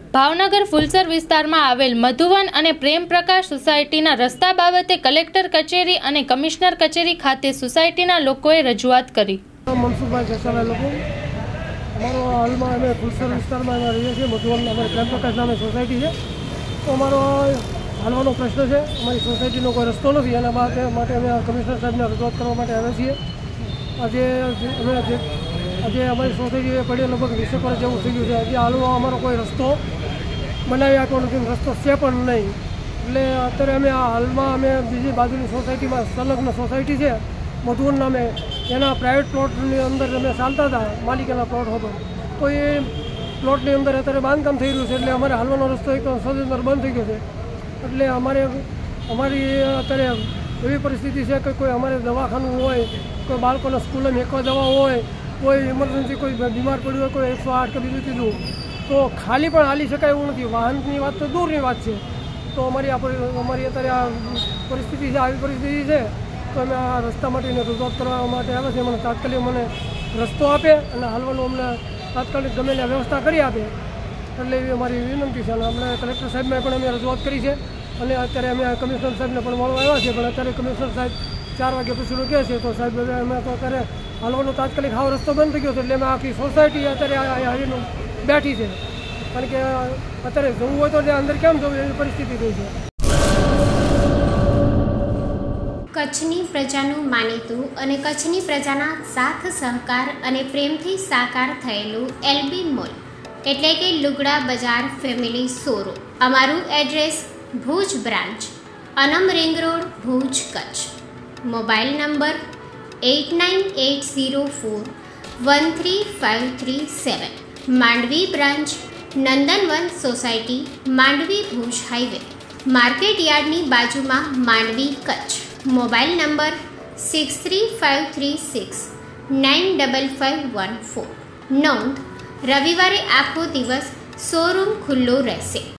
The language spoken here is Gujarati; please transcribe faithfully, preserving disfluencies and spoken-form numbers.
ભાવનગર ફુલસર વિસ્તારમાં આવેલ મધુવન અને પ્રેમ પ્રકાશ સોસાયટીના રસ્તા બાબતે કલેક્ટર કચેરી અને કમિશનર કચેરી ખાતે સોસાયટીના લોકોએ રજૂઆત કરી। મનસુખભાઈ જસાલા લોકો અમારો હાલમાં અમે ફુલસર વિસ્તારમાં રહીએ છીએ। મધુવન અમારી પ્રેમ પ્રકાશ નામે સોસાયટી છે। તો અમારો હાલવાનો પ્રશ્ન છે, અમારી સોસાયટીનો કોઈ રસ્તો નથી, એના માટે અમે કમિશનર સાહેબને રજૂઆત કરવા માટે આવ્યા છીએ। આજે અમે આજે અમારી સોસાયટી પડી લગભગ વીસેક વર્ષ જેવું થઈ ગયું છે। આજે હાલમાં અમારો કોઈ રસ્તો બનાવી આપ્યો નથી, રસ્તો છે પણ નહીં। એટલે અત્યારે અમે આ હાલમાં અમે બીજી બાજુની સોસાયટીમાં સંલગ્ન સોસાયટી છે મધુવન નામે, એના પ્રાઇવેટ પ્લોટની અંદર અમે ચાલતા હતા, માલિકાના પ્લોટ હતો। તો એ પ્લોટની અંદર અત્યારે બાંધકામ થઈ રહ્યું છે, એટલે અમારે હાલવાનો રસ્તો એક સદંતર બંધ થઈ ગયો છે। એટલે અમારે અમારી અત્યારે એવી પરિસ્થિતિ છે કે કોઈ અમારે દવાખાનું હોય, કોઈ બાળકોને સ્કૂલે મેકવા જવા હોય, કોઈ ઇમરજન્સી કોઈ બીમાર પડ્યું હોય, કોઈ એકસો આઠ કે બીજું ત્રીજું, તો ખાલી પણ હાલી શકાય એવું નથી। વાહનની વાત તો દૂરની વાત છે। તો અમારી આ અમારી અત્યારે આ પરિસ્થિતિ છે, આવી પરિસ્થિતિ છે। તો અમે આ રસ્તા માટેને રજૂઆત કરવા માટે આવ્યા છીએ। મને તાત્કાલિક મને રસ્તો આપે અને હાલવાનું અમને તાત્કાલિક ગમે તે વ્યવસ્થા કરી આપે, એટલે એવી અમારી વિનંતી છે। અને અમને કલેક્ટર સાહેબને પણ અમે રજૂઆત કરી છે અને અત્યારે અમે કમિશનર સાહેબને પણ મળવા આવ્યા છીએ, પણ અત્યારે કમિશનર સાહેબ ચાર વાગે પૂછીને કહે છે। તો સાહેબ હવે અમે તો અત્યારે હાલવાનો તાત્કાલિક હાવ રસ્તો બંધ થઈ ગયો છે, એટલે અમે આખી સોસાયટી અત્યારે હારીનું બેઠી છે, કારણ કે અત્યારે જવું હોય તો ત્યાં અંદર કેમ જવું એવી પરિસ્થિતિ થઈ છે। કચ્છની પ્રજાનું માનીતું અને કચ્છની પ્રજાના સાથ સહકાર અને પ્રેમથી સાકાર થયેલું એલબી મોલ એટલે કે લુગડા બજાર ફેમિલી શોરૂમ। અમારું address Bhuj branch, Anam ring road, Bhuj, Kutch. Mobile number eight nine eight zero four one three five three seven. Mandvi branch, Nandanvan society, Mandvi, Bhuj highway, market યાર્ડની બાજુમાં, Mandvi, Kutch. Mobile number six three five three six nine double five one four. નોંધ: રવિવારે આખો દિવસ શોરૂમ ખુલ્લો રહેશે।